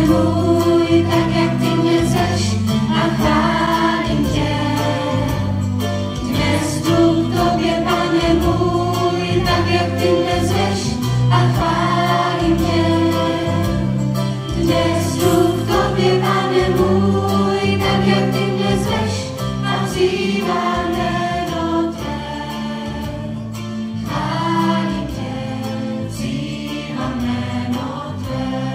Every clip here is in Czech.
můj, tak jak ty mě chceš a chválím tě. Dnes jdu k tobě, Pane můj, tak jak ty mě chceš a chválím tě. Dnes jdu k tobě, Pane můj, tak jak ty mě chceš a vzývám jméno tvé. Chválím tě, vzývám jméno tvé.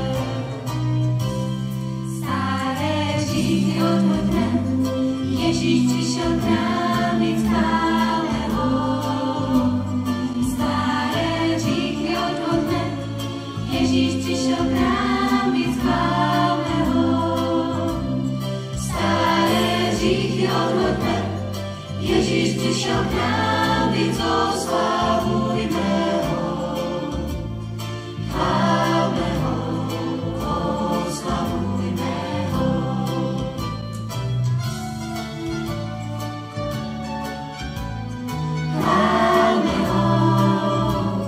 Staré hříchy odhodnem, Ježíš přišel k nám být chválého. Staré hříchy odhodnem, Ježíš přišel k nám být chválného. Staré hříchy odhodnem, Ježíš přišel k nám být oslavujme ho. Chválme ho, oslavujme ho. Chválme ho.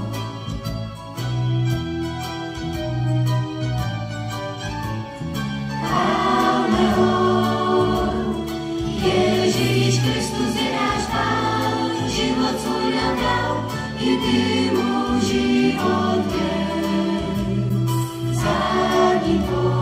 Chválme ho. Ježíš Kristus je náš Pán, život svůj nám dal, i ty mu život dej. Za ním